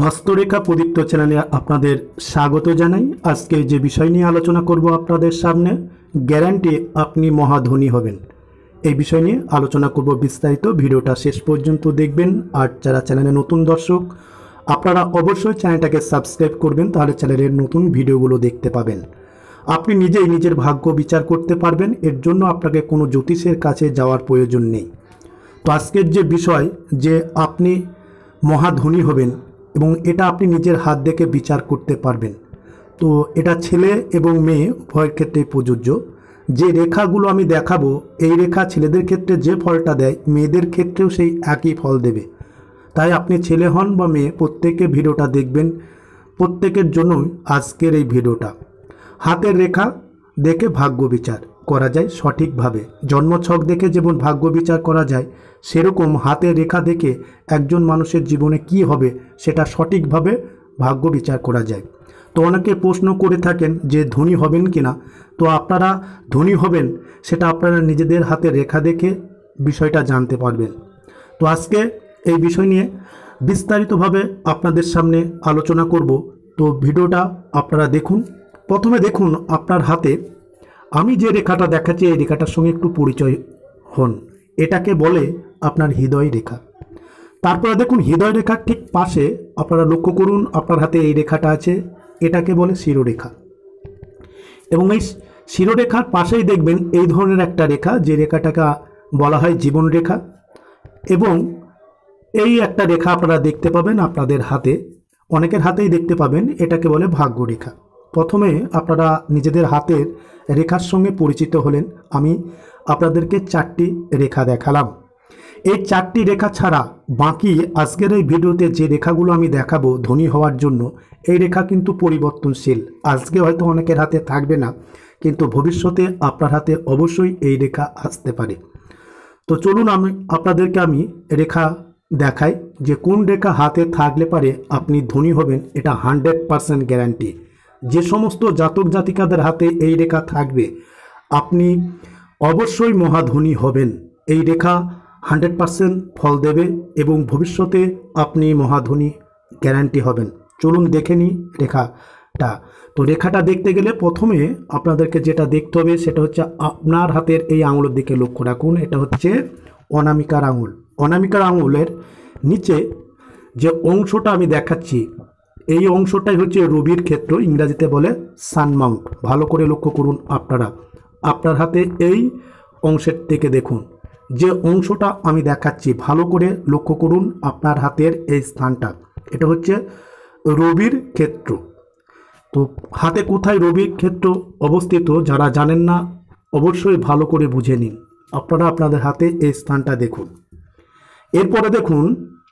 হস্তরেখা প্রদীপ্ত চ্যানেলে আপনাদের স্বাগত জানাই। আজকে যে বিষয় নিয়ে আলোচনা করব আপনাদের সামনে, গ্যারান্টি আপনি মহাধনী হবেন, এই বিষয় নিয়ে আলোচনা করব বিস্তারিত। ভিডিওটা শেষ পর্যন্ত দেখবেন। আর যারা চ্যানেলে নতুন দর্শক, আপনারা অবশ্যই চ্যানেলটাকে সাবস্ক্রাইব করবেন, তাহলে চ্যানেলের নতুন ভিডিওগুলো দেখতে পাবেন। আপনি নিজেই নিজের ভাগ্য বিচার করতে পারবেন, এর জন্য আপনাকে কোনো জ্যোতিষের কাছে যাওয়ার প্রয়োজন নেই। তো আজকের যে বিষয়, যে আপনি মহাধনী হবেন এবং এটা আপনি নিজের হাত দেখে বিচার করতে পারবেন। তো এটা ছেলে এবং মেয়ে উভয়ের ক্ষেত্রে প্রযোজ্য। যে রেখাগুলো আমি দেখাবো, এই রেখা ছেলেদের ক্ষেত্রে যে ফলটা দেয়, মেয়েদের ক্ষেত্রেও সেই একই ফল দেবে। তাই আপনি ছেলে হন বা মেয়ে, প্রত্যেকে ভিডিওটা দেখবেন। প্রত্যেকের জন্যই আজকের এই ভিডিওটা। হাতের রেখা দেখে ভাগ্য বিচার করা যায় সঠিকভাবে। জন্মছক দেখে যেমন ভাগ্য বিচার করা যায়, সেরকম হাতের রেখা দেখে একজন মানুষের জীবনে কি হবে সেটা সঠিকভাবে ভাগ্য বিচার করা যায়। তো অনেকে প্রশ্ন করে থাকেন যে ধনী হবেন কিনা। তো আপনারা ধনী হবেন, সেটা আপনারা নিজেদের হাতের রেখা দেখে বিষয়টা জানতে পারবেন। তো আজকে এই বিষয় নিয়ে বিস্তারিতভাবে আপনাদের সামনে আলোচনা করব। তো ভিডিওটা আপনারা দেখুন। প্রথমে দেখুন আপনার হাতে আমি যে রেখাটা দেখাচ্ছি, এই রেখাটার সঙ্গে একটু পরিচয় হন। এটাকে বলে আপনার হৃদয় রেখা। তারপরে দেখুন হৃদয় রেখার ঠিক পাশে আপনারা লক্ষ্য করুন, আপনার হাতে এই রেখাটা আছে, এটাকে বলে শিরোরেখা। এবং এই শিরোরেখার পাশেই দেখবেন এই ধরনের একটা রেখা, যে রেখাটাকে বলা হয় জীবন রেখা। এবং এই একটা রেখা আপনারা দেখতে পাবেন আপনাদের হাতে, অনেকের হাতেই দেখতে পাবেন, এটাকে বলে ভাগ্য রেখা। প্রথমে আপনারা নিজেদের হাতের রেখার সঙ্গে পরিচিত হলেন। আমি আপনাদেরকে 4টি রেখা দেখালাম। এই 4টি রেখা ছাড়া বাকি আজকের এই ভিডিওতে যে রেখাগুলো আমি দেখাবো ধনী হওয়ার জন্য, এই রেখা কিন্তু পরিবর্তনশীল। আজকে হয়তো অনেকের হাতে থাকবে না, কিন্তু ভবিষ্যতে আপনার হাতে অবশ্যই এই রেখা আসতে পারে। তো চলুন আপনাদেরকে আমি রেখা দেখাই, যে কোন রেখা হাতে থাকলে পারে আপনি ধনী হবেন। এটা 100% গ্যারান্টি। যে সমস্ত জাতক জাতিকাদের হাতে এই রেখা থাকবে, আপনি অবশ্যই মহাধনী হবেন। এই রেখা 100% ফল দেবে এবং ভবিষ্যতে আপনি মহাধনী গ্যারান্টি হবেন। চলুন দেখে নিই রেখাটা। তো রেখাটা দেখতে গেলে প্রথমে আপনাদেরকে যেটা দেখতে হবে সেটা হচ্ছে আপনার হাতের এই আঙুলের দিকে লক্ষ্য রাখুন। এটা হচ্ছে অনামিকার আঙুল। অনামিকার আঙুলের নিচে যে অংশটা আমি দেখাচ্ছি, এই অংশটাই হচ্ছে রবির ক্ষেত্র, ইংরাজিতে বলে সানমাউন্ট। ভালো করে লক্ষ্য করুন আপনারা আপনার হাতে এই অংশের থেকে দেখুন, যে অংশটা আমি দেখাচ্ছি ভালো করে লক্ষ্য করুন আপনার হাতের এই স্থানটা, এটা হচ্ছে রবির ক্ষেত্র। তো হাতে কোথায় রবির ক্ষেত্র অবস্থিত, যারা জানেন না অবশ্যই ভালো করে বুঝে নিন। আপনারা আপনাদের হাতে এই স্থানটা দেখুন। এরপরে দেখুন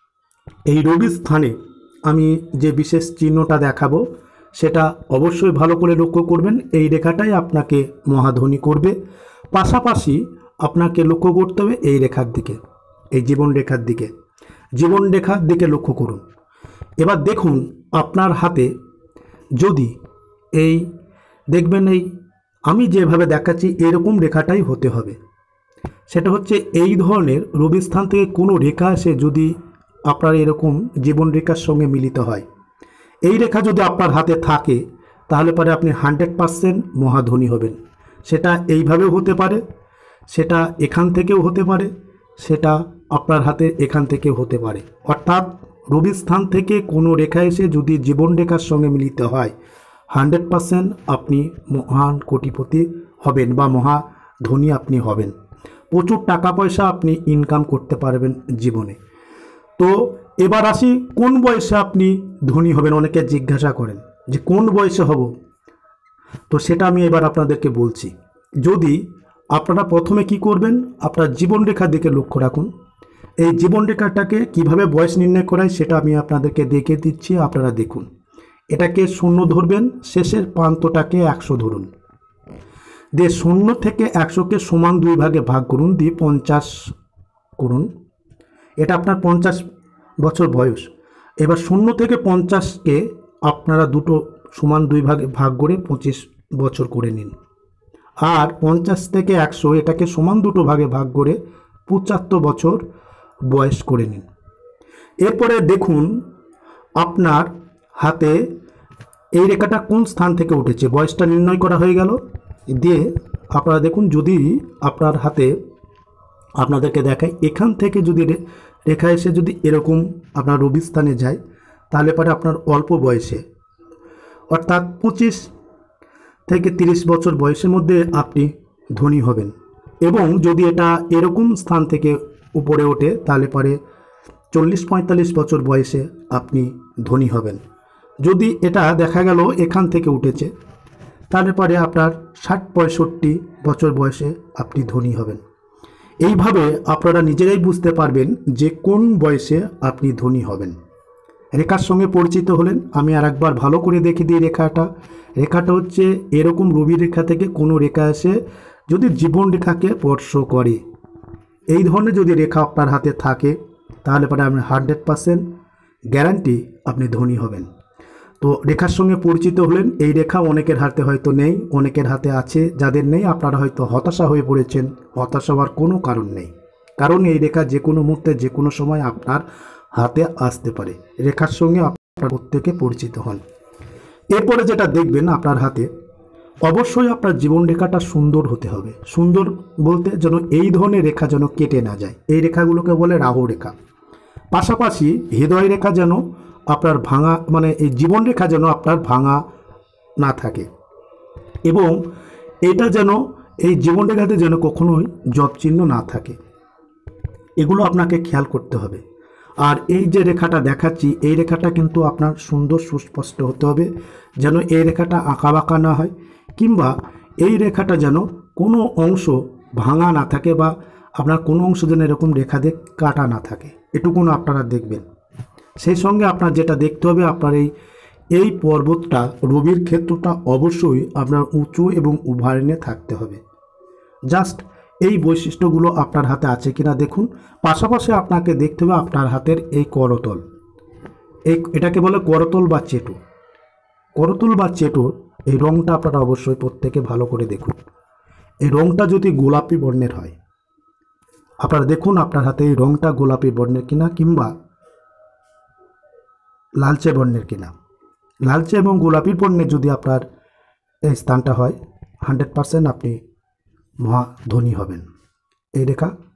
এই রবির স্থানে আমি যে বিশেষ চিহ্নটা দেখাবো সেটা অবশ্যই ভালো করে লক্ষ্য করবেন। এই রেখাটাই আপনাকে মহাধনী করবে। পাশাপাশি আপনাকে লক্ষ্য করতে হবে এই রেখার দিকে, এই জীবন রেখার দিকে। জীবন রেখার দিকে লক্ষ্য করুন। এবার দেখুন আপনার হাতে যদি এই দেখবেন, এই আমি যেভাবে দেখাচ্ছি এরকম রেখাটাই হতে হবে। সেটা হচ্ছে এই ধরনের রবি স্থান থেকে কোনো রেখা এসে যদি আপনার এরকম জীবন রেখার সঙ্গে মিলিত হয়, এই রেখা যদি আপনার হাতে থাকে, তাহলে পরে আপনি 100% মহাধনী হবেন। সেটা এইভাবেও হতে পারে, সেটা এখান থেকেও হতে পারে, সেটা আপনার হাতে এখান থেকেও হতে পারে। অর্থাৎ রবি স্থান থেকে কোনো রেখা এসে যদি জীবন রেখার সঙ্গে মিলিত হয়, 100% আপনি মহান কোটিপতি হবেন বা মহাধনী আপনি হবেন। প্রচুর টাকা পয়সা আপনি ইনকাম করতে পারবেন জীবনে। তো এবার আসি, কোন বয়সে আপনি ধনী হবেন। অনেকে জিজ্ঞাসা করেন যে কোন বয়সে হব, তো সেটা আমি এবার আপনাদেরকে বলছি। যদি আপনারা প্রথমে কি করবেন, আপনার জীবন রেখার দিকে লক্ষ্য রাখুন। এই জীবন রেখাটাকে কিভাবে বয়স নির্ণয় করায় সেটা আমি আপনাদেরকে দেখে দিচ্ছি, আপনারা দেখুন। এটাকে 0 ধরবেন, শেষের প্রান্তটাকে 100 ধরুন, দিয়ে 0 থেকে 100কে সমান 2 ভাগে ভাগ করুন, দিয়ে 50 করুন। এটা আপনার 50 বছর বয়স। এবার 0 থেকে 50কে আপনারা দুটো সমান 2 ভাগে ভাগ করে 25 বছর করে নিন। আর 50 থেকে 100 এটাকে সমান দুটো ভাগে ভাগ করে 75 বছর বয়স করে নিন। এরপরে দেখুন আপনার হাতে এই রেখাটা কোন স্থান থেকে উঠেছে বয়সটা নির্ণয় করা হয়ে গেল। দিয়ে আপনারা দেখুন, যদি আপনার হাতে আপনাদেরকে দেখায় এখান থেকে যদি রেখা এসে যদি এরকম আপনার রবি স্থানে যায়, তাহলে পরে আপনার অল্প বয়সে অর্থাৎ 25 থেকে 30 বছর বয়সের মধ্যে আপনি ধনী হবেন। এবং যদি এটা এরকম স্থান থেকে উপরে ওঠে, তাহলে পরে 40-45 বছর বয়সে আপনি ধনী হবেন। যদি এটা দেখা গেল এখান থেকে উঠেছে, তাহলে পরে আপনার 60-65 বছর বয়সে আপনি ধনী হবেন। এইভাবে আপনারা নিজেরাই বুঝতে পারবেন যে কোন বয়সে আপনি ধনী হবেন। রেখার সঙ্গে পরিচিত হলেন। আমি আর একবার ভালো করে দেখে দিই রেখাটা হচ্ছে এরকম রবি রেখা থেকে কোনো রেখা এসে যদি জীবন রেখাকে স্পর্শ করে, এই ধরনের যদি রেখা আপনার হাতে থাকে, তাহলে পরে আপনি 100% গ্যারান্টি আপনি ধনী হবেন। তো রেখার সঙ্গে পরিচিত হলেন। এই রেখা অনেকের হাতে হয়তো নেই, অনেকের হাতে আছে। যাদের নেই আপনারা হয়তো হতাশা হয়ে পড়েছেন। হতাশা হওয়ার কোনো কারণ নেই, কারণ এই রেখা যে কোনো মুহূর্তে যে কোনো সময় আপনার হাতে আসতে পারে। রেখার সঙ্গে আপনার প্রত্যেকে পরিচিত হন। এরপরে যেটা দেখবেন আপনার হাতে, অবশ্যই আপনার জীবন রেখাটা সুন্দর হতে হবে। সুন্দর বলতে যেন এই ধরনের রেখা যেন কেটে না যায়, এই রেখাগুলোকে বলে রাহু রেখা। পাশাপাশি হৃদয় রেখা যেন আপনার ভাঙা, মানে এই জীবন রেখা যেন আপনার ভাঙা না থাকে, এবং এটা যেন এই জীবন রেখাতে যেন কখনোই জপ চিহ্ন না থাকে। এগুলো আপনাকে খেয়াল করতে হবে। আর এই যে রেখাটা দেখাচ্ছি, এই রেখাটা কিন্তু আপনার সুন্দর সুস্পষ্ট হতে হবে, যেন এই রেখাটা আঁকা বাঁকা না হয়, কিংবা এই রেখাটা যেন কোনো অংশ ভাঙা না থাকে, বা আপনার কোনো অংশ যেন এরকম রেখা দিয়ে কাটা না থাকে। এটুকুন আপনারা দেখবেন। সেই সঙ্গে আপনার যেটা দেখতে হবে, আপনার এই পর্বতটা, রবির ক্ষেত্রটা অবশ্যই আপনার উঁচু এবং উভারণে থাকতে হবে। জাস্ট এই বৈশিষ্ট্যগুলো আপনার হাতে আছে কিনা দেখুন। পাশাপাশি আপনাকে দেখতে হবে আপনার হাতের এই করতল, এটাকে বলে করতল বা চেটু। করতল বা চেটুর এই রঙটা আপনারা অবশ্যই প্রত্যেকে ভালো করে দেখুন। এই রঙটা যদি গোলাপি বর্ণের হয়, আপনারা দেখুন আপনার হাতে এই রঙটা গোলাপি বর্ণের কিনা, কিংবা লালচে বর্ণের কিনা। লালচে এবং গোলাপি বর্ণের যদি আপনার এই স্থানটা হয়, 100% আপনি মহা ধনী হবেন। এই রেখা